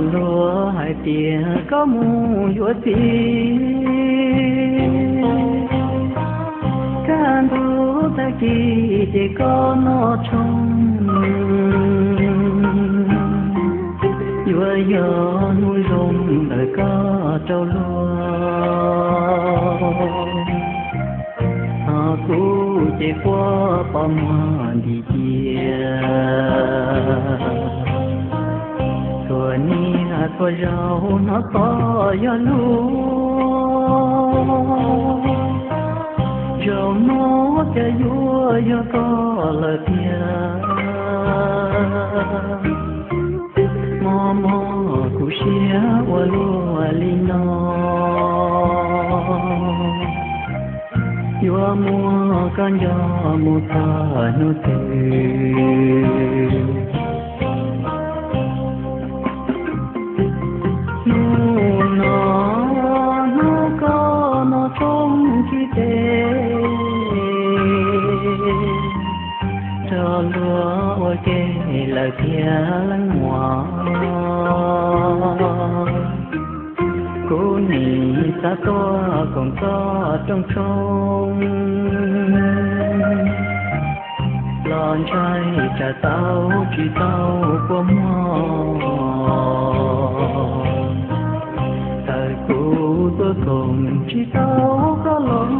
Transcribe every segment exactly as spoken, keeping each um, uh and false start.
lúa hai tia có mù vua tí can tu ta kỳ thì có nó trong vua gió nuôi rồng đời có trâu lúa họ cũ chỉ qua bao mà đi chia thua ni à thua rau nó to gió lúa rau nó cho vua gió có lời tiếng mò mò cú xía qua lúa li nó vua mua con gió mua ta nu tê lúa kê là kia lắng hoa cô nì ta to còn to trong trong lon trai trả tao chỉ tao của mò thời cũ tôi cùng chỉ tao có lòng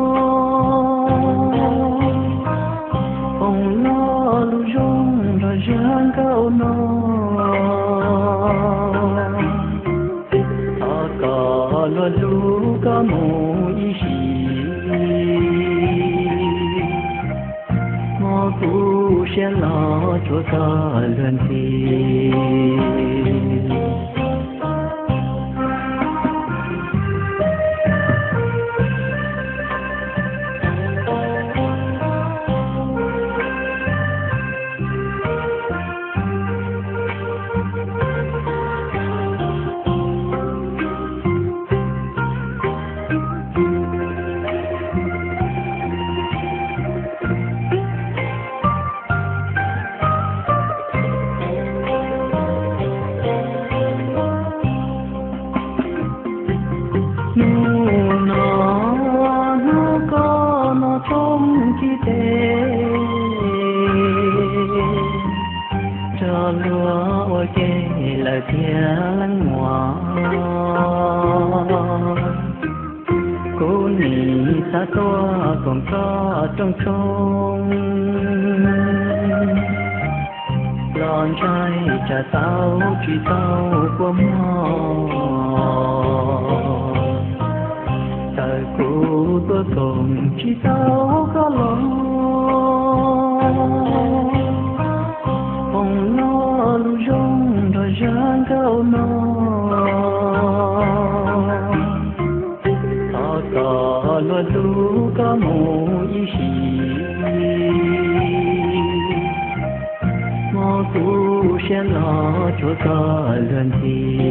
ông lo lu rong rồi giang cao nó họ có lo lu có mù ý xì ngõ cũ sẽ lo cho ta lần thì lúa kê là kia lắng hoa cô nì ta to còn có trong trong lon trai trả tao chỉ tao của mò thời cũ tôi cùng chỉ tao có lòng ông lo lu rong rồi giang cao nó họ có lo lu có mù ý xì mò cũ sẽ lo cho ta lần thì